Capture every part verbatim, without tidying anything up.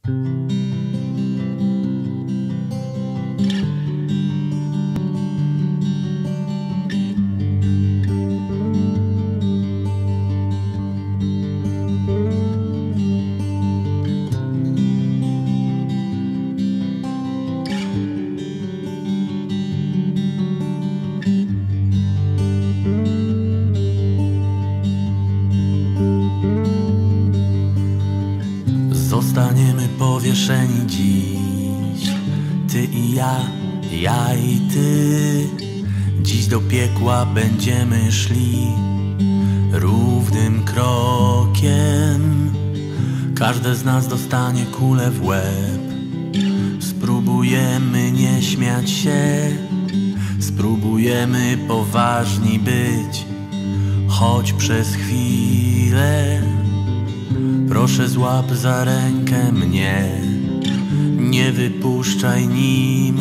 Zostaniemy powieszeni dziś, ty i ja, ja i ty. Dziś do piekła będziemy szli równym krokiem. Każde z nas dostanie kulę w łeb. Spróbujemy nie śmiać się, spróbujemy poważni być, choć przez chwilę. Proszę, złap za rękę mnie, nie wypuszczaj nim.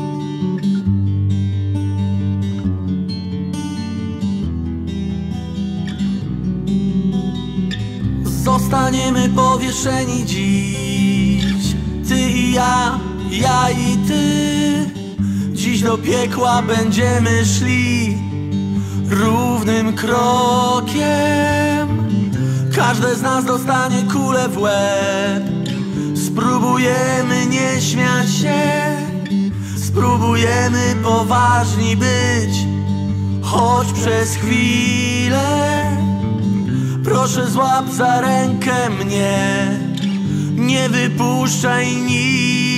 Zostaniemy powieszeni dziś, ty i ja, ja i ty. Dziś do piekła będziemy szli równym krokiem. Każde z nas dostanie kulę w łeb. Spróbujemy nie śmiać się, spróbujemy poważni być, choć przez chwilę. Proszę, złap za rękę mnie, nie wypuszczaj nic.